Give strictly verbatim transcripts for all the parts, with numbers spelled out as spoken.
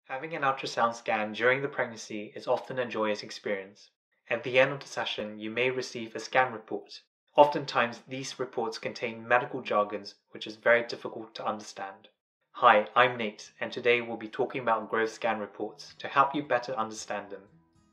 Having an ultrasound scan during the pregnancy is often a joyous experience. At the end of the session, you may receive a scan report. Oftentimes, these reports contain medical jargons which is very difficult to understand. Hi, I'm Nate, and today we'll be talking about growth scan reports to help you better understand them.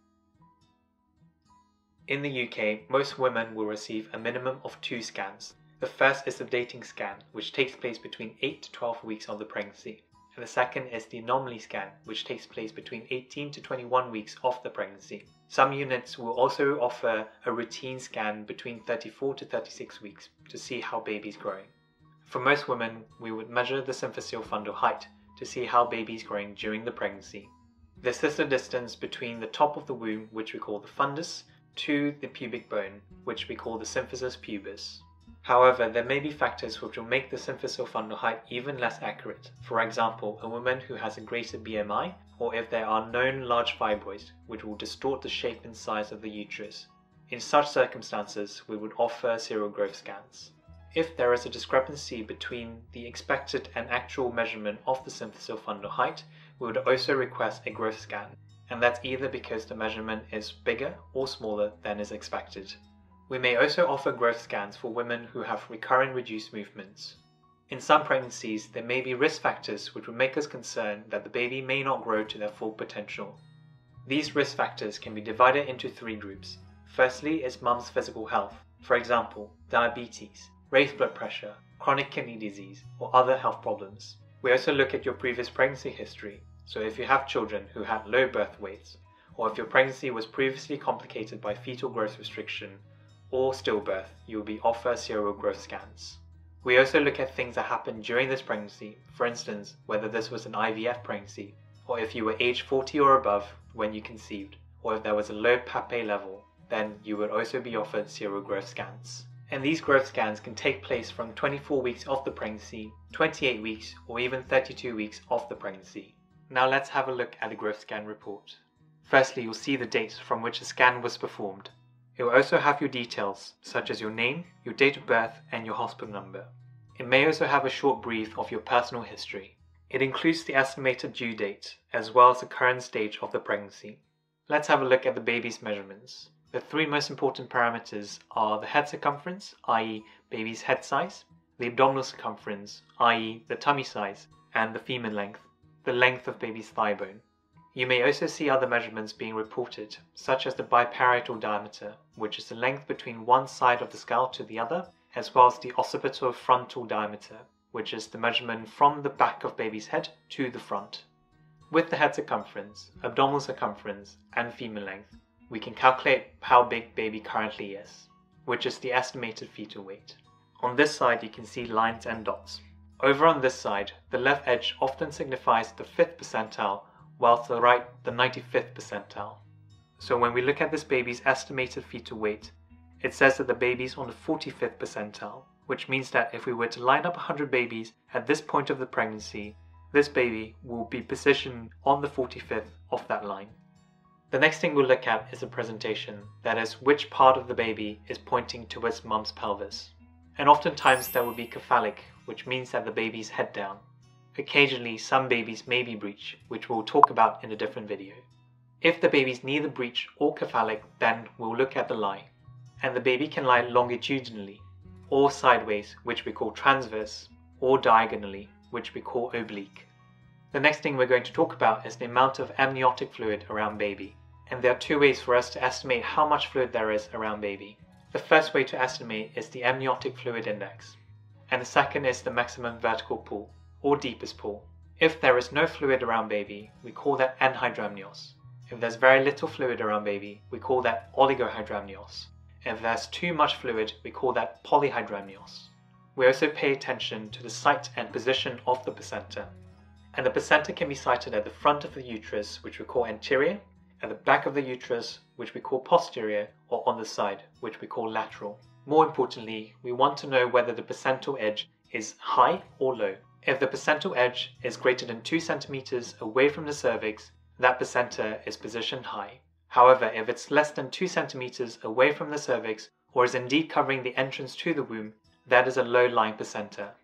In the U K, most women will receive a minimum of two scans. The first is the dating scan, which takes place between eight to twelve weeks of the pregnancy. And the second is the anomaly scan, which takes place between eighteen to twenty-one weeks of the pregnancy. Some units will also offer a routine scan between thirty-four to thirty-six weeks to see how baby is growing. For most women, we would measure the symphysis fundal height to see how baby is growing during the pregnancy. This is the distance between the top of the womb, which we call the fundus, to the pubic bone, which we call the symphysis pubis. However, there may be factors which will make the symphysis fundal height even less accurate. For example, a woman who has a greater B M I, or if there are known large fibroids, which will distort the shape and size of the uterus. In such circumstances, we would offer serial growth scans. If there is a discrepancy between the expected and actual measurement of the symphysis fundal height, we would also request a growth scan, and that's either because the measurement is bigger or smaller than is expected. We may also offer growth scans for women who have recurrent reduced movements. In some pregnancies, there may be risk factors which would make us concerned that the baby may not grow to their full potential. These risk factors can be divided into three groups. Firstly is mum's physical health, for example, diabetes, raised blood pressure, chronic kidney disease, or other health problems. We also look at your previous pregnancy history, so if you have children who had low birth weights, or if your pregnancy was previously complicated by fetal growth restriction, or stillbirth, you will be offered serial growth scans. We also look at things that happened during this pregnancy, for instance, whether this was an I V F pregnancy, or if you were age forty or above when you conceived, or if there was a low P A P A level, then you would also be offered serial growth scans. And these growth scans can take place from twenty-four weeks of the pregnancy, twenty-eight weeks, or even thirty-two weeks of the pregnancy. Now let's have a look at the growth scan report. Firstly, you'll see the date from which the scan was performed. It will also have your details, such as your name, your date of birth, and your hospital number. It may also have a short brief of your personal history. It includes the estimated due date, as well as the current stage of the pregnancy. Let's have a look at the baby's measurements. The three most important parameters are the head circumference, that is baby's head size, the abdominal circumference, that is the tummy size, and the femur length, the length of baby's thigh bone. You may also see other measurements being reported, such as the biparietal diameter, which is the length between one side of the skull to the other, as well as the occipital frontal diameter, which is the measurement from the back of baby's head to the front. With the head circumference, abdominal circumference, and femur length, we can calculate how big baby currently is, which is the estimated fetal weight. On this side you can see lines and dots. Over on this side, the left edge often signifies the fifth percentile, whilst to the right, the ninety-fifth percentile. So when we look at this baby's estimated fetal weight, it says that the baby's on the forty-fifth percentile, which means that if we were to line up one hundred babies at this point of the pregnancy, this baby will be positioned on the forty-fifth of that line. The next thing we'll look at is the presentation, that is, which part of the baby is pointing towards mum's pelvis. And oftentimes there will be cephalic, which means that the baby's head down. Occasionally, some babies may be breech, which we'll talk about in a different video. If the baby's neither breech or cephalic, then we'll look at the lie. And the baby can lie longitudinally, or sideways, which we call transverse, or diagonally, which we call oblique. The next thing we're going to talk about is the amount of amniotic fluid around baby. And there are two ways for us to estimate how much fluid there is around baby. The first way to estimate is the amniotic fluid index, and the second is the maximum vertical pull, or deepest pull. If there is no fluid around baby, we call that anhydramnios. If there's very little fluid around baby, we call that oligohydramnios. And if there's too much fluid, we call that polyhydramnios. We also pay attention to the site and position of the placenta. And the placenta can be sited at the front of the uterus, which we call anterior, at the back of the uterus, which we call posterior, or on the side, which we call lateral. More importantly, we want to know whether the placental edge is high or low. If the placental edge is greater than two centimeters away from the cervix, that placenta is positioned high. However, if it's less than two centimeters away from the cervix, or is indeed covering the entrance to the womb, that is a low-lying placenta.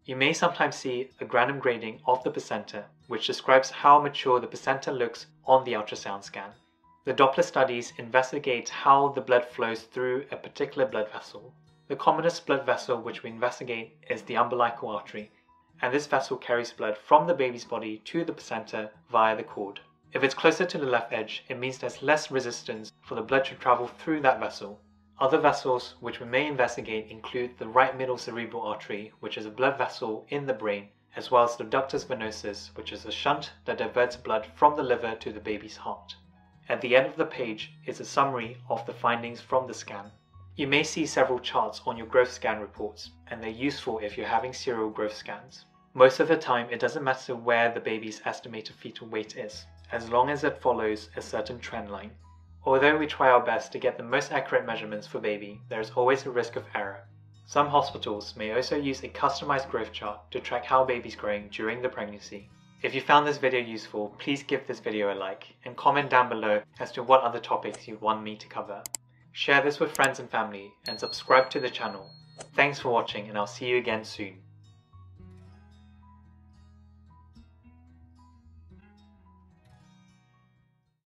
You may sometimes see a granum grading of the placenta, which describes how mature the placenta looks on the ultrasound scan. The Doppler studies investigate how the blood flows through a particular blood vessel. The commonest blood vessel which we investigate is the umbilical artery, and this vessel carries blood from the baby's body to the placenta via the cord. If it's closer to the left edge, it means there's less resistance for the blood to travel through that vessel. Other vessels which we may investigate include the right middle cerebral artery, which is a blood vessel in the brain, as well as the ductus venosus, which is a shunt that diverts blood from the liver to the baby's heart. At the end of the page is a summary of the findings from the scan. You may see several charts on your growth scan reports, and they're useful if you're having serial growth scans. Most of the time, it doesn't matter where the baby's estimated fetal weight is, as long as it follows a certain trend line. Although we try our best to get the most accurate measurements for baby, there is always a risk of error. Some hospitals may also use a customized growth chart to track how baby's growing during the pregnancy. If you found this video useful, please give this video a like and comment down below as to what other topics you'd want me to cover. Share this with friends and family and subscribe to the channel. Thanks for watching, and I'll see you again soon.